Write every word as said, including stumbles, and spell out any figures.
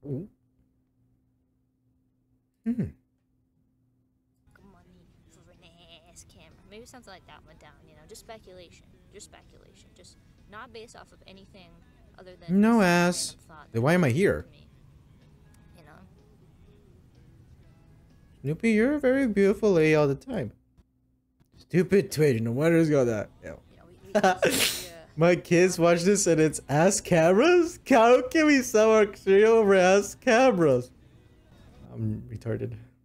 Ooh. Hmm. Money for an ass camera. Maybe something like that went down, you know, just speculation. Just speculation. Just not based off of anything other than No some ass. random thought Then that why am I came here? to me, you know? Snoopy, you're a very beautiful lady all the time. Stupid Twitch, no wonder it's got that. Ew. You know, we, we just, yeah. My kids watch this and it's ass cameras? How can we sell our cereal over ass cameras? I'm retarded.